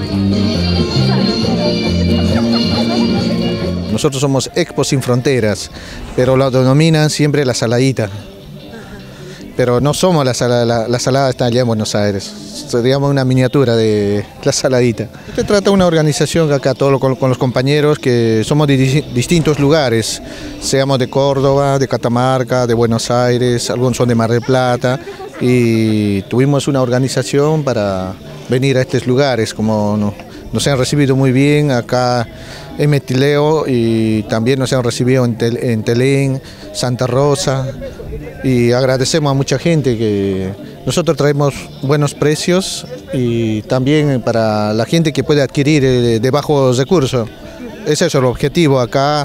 Nosotros somos Expo Sin Fronteras, pero lo denominan siempre la saladita. Pero no somos la salada está allá en Buenos Aires, seríamos una miniatura de la saladita. Se trata de una organización acá todos con los compañeros que somos de distintos lugares, seamos de Córdoba, de Catamarca, de Buenos Aires, algunos son de Mar del Plata, y tuvimos una organización para venir a estos lugares, como nos han recibido muy bien acá en Metileo y también nos han recibido en Telén, Santa Rosa, y agradecemos a mucha gente que nosotros traemos buenos precios y también para la gente que puede adquirir de bajos recursos. Ese es el objetivo acá.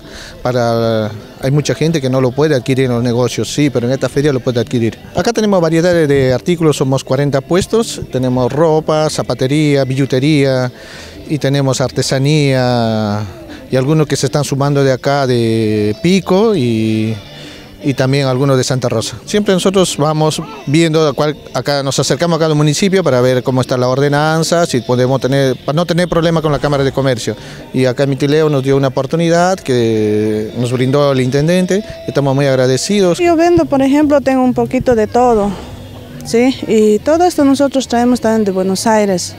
Hay mucha gente que no lo puede adquirir en los negocios, sí, pero en esta feria lo puede adquirir. Acá tenemos variedades de artículos, somos 40 puestos, tenemos ropa, zapatería, billutería y tenemos artesanía y algunos que se están sumando de acá de Pico y también algunos de Santa Rosa. Siempre nosotros vamos viendo, acá nos acercamos a cada municipio para ver cómo está la ordenanza, si podemos para no tener problema con la Cámara de Comercio. Y acá en Metileo nos dio una oportunidad que nos brindó el intendente, estamos muy agradecidos. Yo vendo, por ejemplo, tengo un poquito de todo, ¿sí? Y todo esto nosotros traemos también de Buenos Aires.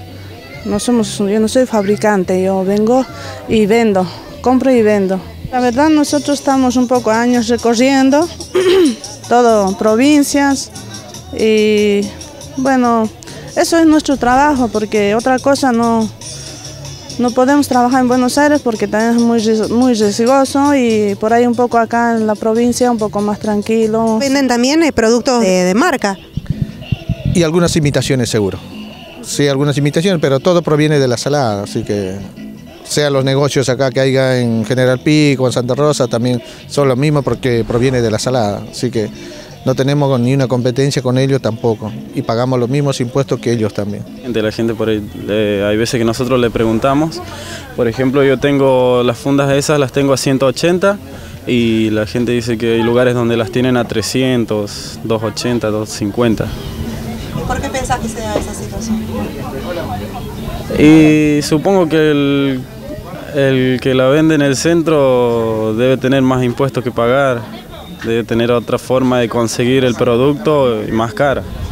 Yo no soy fabricante, yo vengo y vendo, compro y vendo. La verdad nosotros estamos un poco años recorriendo, todo provincias y bueno, eso es nuestro trabajo porque otra cosa no podemos trabajar en Buenos Aires porque también es muy riesgoso y por ahí un poco acá en la provincia un poco más tranquilo. ¿Venden también productos de marca? Y algunas imitaciones seguro, sí, algunas imitaciones, pero todo proviene de la salada, así que sean los negocios acá que haya en General Pico, en Santa Rosa, también son los mismos porque proviene de la salada, así que no tenemos ni una competencia con ellos tampoco y pagamos los mismos impuestos que ellos también. La gente por ahí, hay veces que nosotros le preguntamos, por ejemplo yo tengo las fundas esas, las tengo a 180 y la gente dice que hay lugares donde las tienen a 300, 280, 250. ¿Por qué pensás que se da esa situación? Y supongo que el que la vende en el centro debe tener más impuestos que pagar, debe tener otra forma de conseguir el producto y más cara.